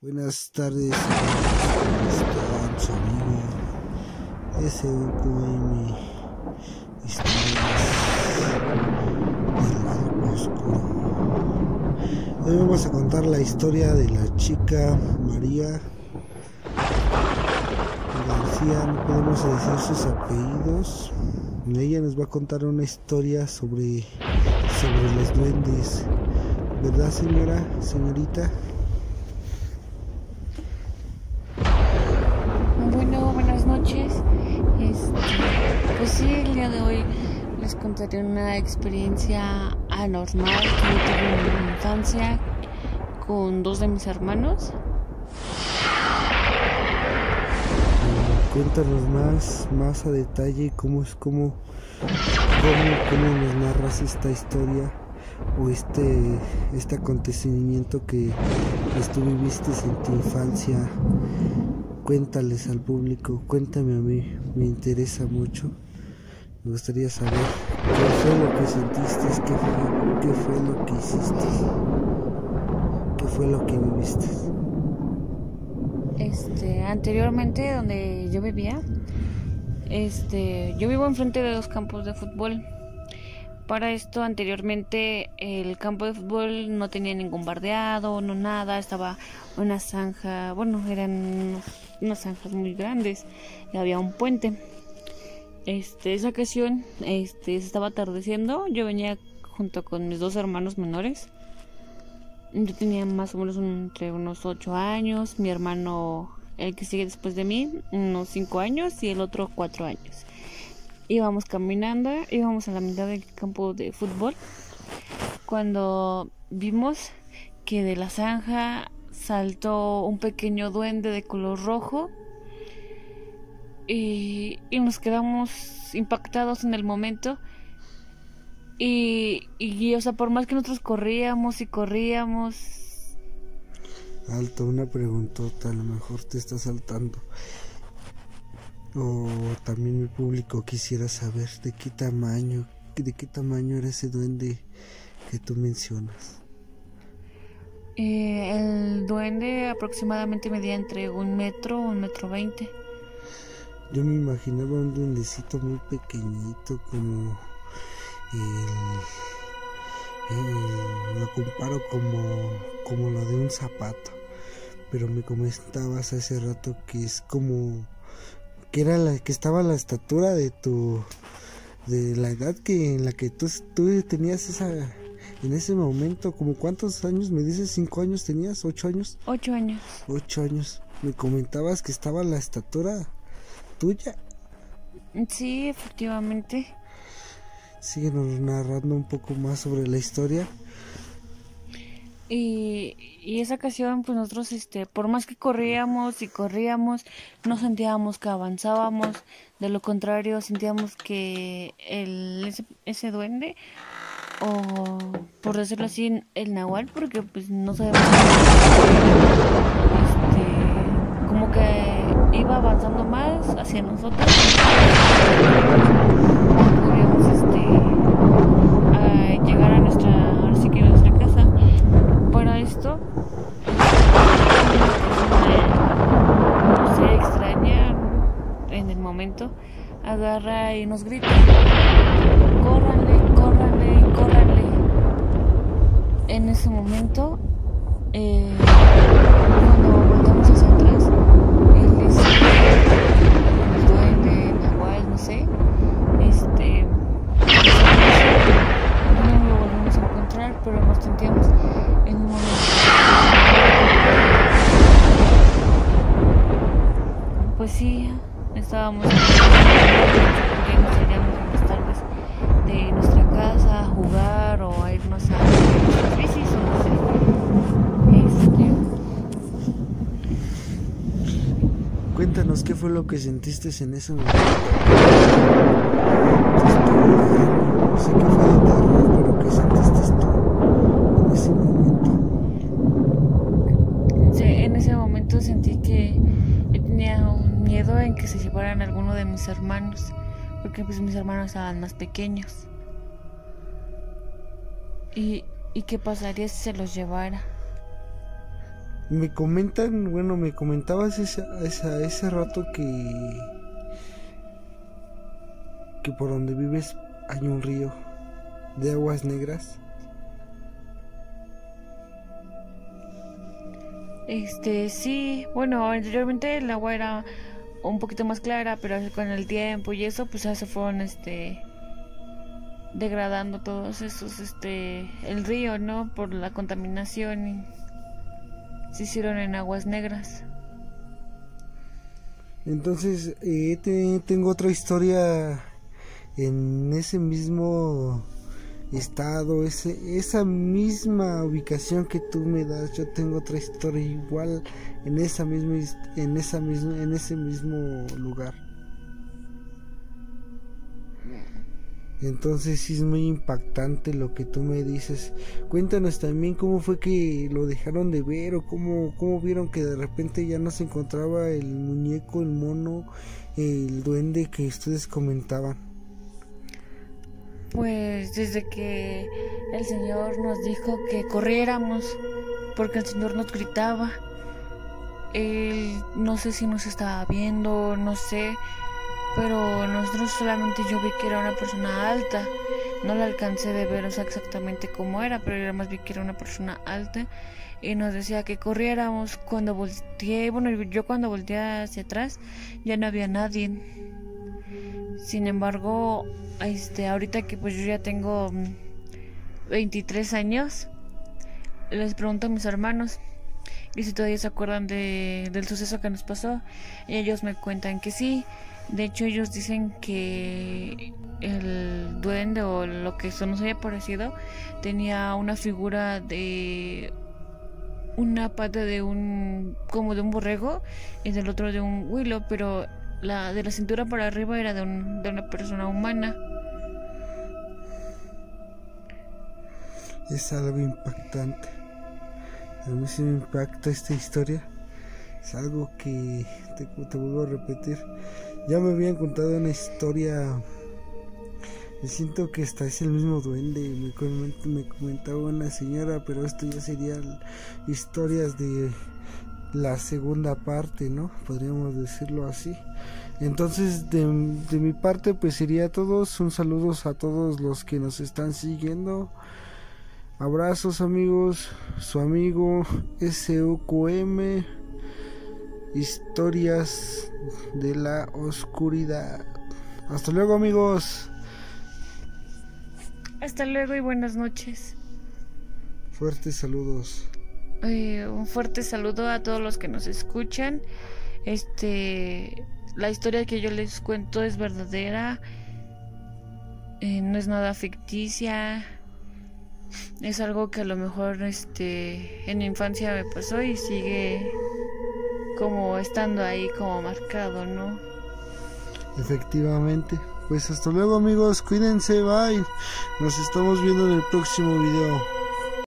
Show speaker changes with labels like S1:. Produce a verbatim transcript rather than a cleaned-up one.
S1: Buenas tardes, ¿cómo están? Su amigo S U Q M, historias del lado oscuro. Hoy vamos a contar la historia de la chica María García, no podemos decir sus apellidos. Ella nos va a contar una historia sobre, sobre los duendes, ¿verdad, señora, señorita?
S2: Bueno, buenas noches. Este, pues sí, el día de hoy les contaré una experiencia anormal que yo tuve en mi infancia con dos de mis hermanos.
S1: Cuéntanos más, más a detalle cómo es, cómo, cómo, cómo nos narras esta historia o este, este acontecimiento que pues, tú viviste en tu infancia. Cuéntales al público, cuéntame a mí, me interesa mucho. Me gustaría saber qué fue lo que sentiste, qué fue, qué fue lo que hiciste, qué fue lo que viviste.
S2: Este, anteriormente donde yo vivía, este, yo vivo enfrente de dos campos de fútbol. Para esto, anteriormente, el campo de fútbol no tenía ningún bardeado, no nada, estaba una zanja, bueno, eran unas zanjas muy grandes y había un puente. Este, esa ocasión, este, se estaba atardeciendo, yo venía junto con mis dos hermanos menores. Yo tenía más o menos un, entre unos ocho años, mi hermano, el que sigue después de mí, unos cinco años y el otro cuatro años. Íbamos caminando, íbamos a la mitad del campo de fútbol, cuando vimos que de la zanja saltó un pequeño duende de color rojo y, y nos quedamos impactados en el momento. Y, y, o sea, por más que nosotros corríamos y corríamos...
S1: Alto, una preguntota, a lo mejor te está saltando. O también el público quisiera saber de qué tamaño, de qué tamaño era ese duende que tú mencionas.
S2: Eh, el duende aproximadamente medía entre un metro, un metro veinte.
S1: Yo me imaginaba un duendecito muy pequeñito, como el, el lo comparo como, como lo de un zapato. Pero me comentabas hace rato que es como que era la que estaba a la estatura de tu de la edad que en la que tú, tú tenías esa en ese momento. Como cuántos años me dices, cinco años tenías, ocho años
S2: ocho años
S1: ocho años. Me comentabas que estaba a la estatura tuya.
S2: Sí, efectivamente.
S1: Síguenos narrando un poco más sobre la historia.
S2: Y, y esa ocasión, pues nosotros, este, por más que corríamos y corríamos, no sentíamos que avanzábamos. De lo contrario, sentíamos que el, ese, ese duende, o por decirlo así, el nahual, porque pues no sabemos, este, como que iba avanzando más hacia nosotros. Podíamos, este, a llegar a nuestra, ahora sí que a nuestra casa. Para esto, no sé, extraña en el momento, agarra y nos grita: córranle, córranle, córranle. En ese momento, eh, cuando volvamos hacia atrás, él es el duende, nahual, no sé, este, no lo volvemos a encontrar, pero nos sentíamos en un momento. Pues sí, estábamos porque nos salíamos en las tardes de nuestra casa a jugar o a irnos a nuestras bicis o no sé. Este...
S1: Cuéntanos qué fue lo que sentiste en ese momento. No sé qué fue de terror, pero qué sentiste tú en ese momento.
S2: Sí, en ese momento sentí que yo tenía un miedo en que se llevaran a alguno de mis hermanos, porque pues mis hermanos estaban más pequeños. ¿Y, y qué pasaría si se los llevara?
S1: Me comentan, bueno, me comentabas esa, esa, ese rato que que por donde vives hay un río de aguas negras.
S2: Este, sí, bueno, anteriormente el agua era un poquito más clara, pero con el tiempo y eso, pues ya se fueron, este, degradando todos esos, este, el río, ¿no? Por la contaminación y se hicieron en aguas negras.
S1: Entonces, eh, te, tengo otra historia en ese mismo estado, ese, esa misma ubicación que tú me das. Yo tengo otra historia igual en esa misma, en esa misma, en ese mismo lugar. Entonces sí es muy impactante lo que tú me dices. Cuéntanos también cómo fue que lo dejaron de ver, o cómo, cómo vieron que de repente ya no se encontraba el muñeco, el mono, el duende que ustedes comentaban.
S2: Pues desde que el Señor nos dijo que corriéramos, porque el Señor nos gritaba. Él no sé si nos estaba viendo, no sé, pero nosotros solamente yo vi que era una persona alta. No la alcancé de ver, o sea, exactamente cómo era, pero era más vi que era una persona alta y nos decía que corriéramos. Cuando volteé, bueno, yo cuando volteé hacia atrás ya no había nadie. Sin embargo, este, ahorita que pues yo ya tengo veintitrés años, les pregunto a mis hermanos y si todavía se acuerdan de, del suceso que nos pasó, y ellos me cuentan que sí. De hecho, ellos dicen que el duende o lo que eso nos haya parecido tenía una figura de una pata de un, como de un borrego, y del otro de un huilo, pero la de la cintura para arriba era de, un, de una persona humana.
S1: Es algo impactante. A mí sí me impacta esta historia. Es algo que te, te vuelvo a repetir. Ya me habían contado una historia. Me siento que esta es el mismo duende. Me, coment, me comentaba una señora, pero esto ya serían historias de la segunda parte, ¿no? Podríamos decirlo así. Entonces, de, de mi parte, pues sería todos. Un saludo a todos los que nos están siguiendo. Abrazos, amigos. Su amigo S U Q M. Historias de la oscuridad. Hasta luego, amigos.
S2: Hasta luego y buenas noches.
S1: Fuertes saludos.
S2: Eh, un fuerte saludo a todos los que nos escuchan. Este, la historia que yo les cuento es verdadera. Eh, no es nada ficticia. Es algo que a lo mejor este en mi infancia me pasó y sigue como estando ahí como marcado, ¿no?
S1: Efectivamente. Pues hasta luego, amigos, cuídense, bye. Nos estamos viendo en el próximo video.